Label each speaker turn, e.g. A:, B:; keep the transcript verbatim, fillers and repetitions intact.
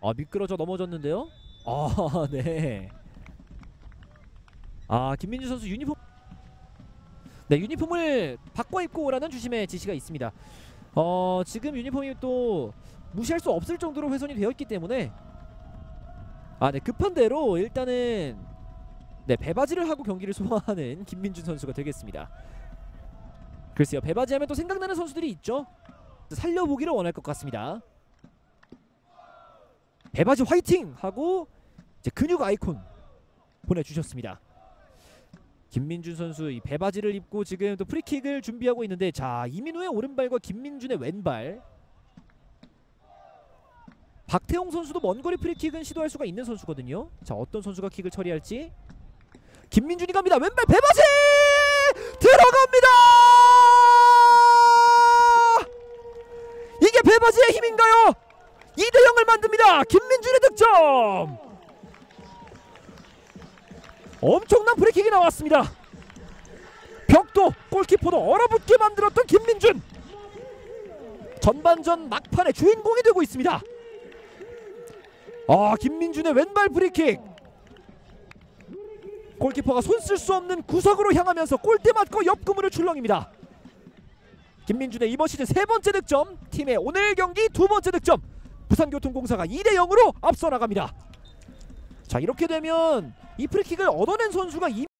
A: 아, 미끄러져 넘어졌는데요. 아, 네. 아, 김민준 선수 유니폼 네, 유니폼을 바꿔 입고 오라는 주심의 지시가 있습니다. 어, 지금 유니폼이 또 무시할 수 없을 정도로 훼손이 되어 있기 때문에 아, 네, 급한 대로 일단은 네, 배바지를 하고 경기를 소화하는 김민준 선수가 되겠습니다. 글쎄요, 배바지 하면 또 생각나는 선수들이 있죠. 살려보기를 원할 것 같습니다. 배바지 화이팅! 하고 이제 근육 아이콘 보내주셨습니다. 김민준 선수 이 배바지를 입고 지금 또 프리킥을 준비하고 있는데, 자, 이민우의 오른발과 김민준의 왼발. 박태홍 선수도 먼거리 프리킥은 시도할 수가 있는 선수거든요. 자, 어떤 선수가 킥을 처리할지. 김민준이 갑니다. 왼발 배바지! 들어갑니다! 이게 배바지의 힘인가요? 이 대 영을 만듭니다. 김민준의 득점! 엄청난 프리킥이 나왔습니다. 벽도 골키퍼도 얼어붙게 만들었던 김민준, 전반전 막판의 주인공이 되고 있습니다. 아, 김민준의 왼발 프리킥, 골키퍼가 손 쓸 수 없는 구석으로 향하면서 골대 맞고 옆구무를 출렁입니다. 김민준의 이번 시즌 세 번째 득점, 팀의 오늘 경기 두 번째 득점. 부산교통공사가 이 대 영으로 앞서 나갑니다. 자, 이렇게 되면 이 프리킥을 얻어낸 선수가 이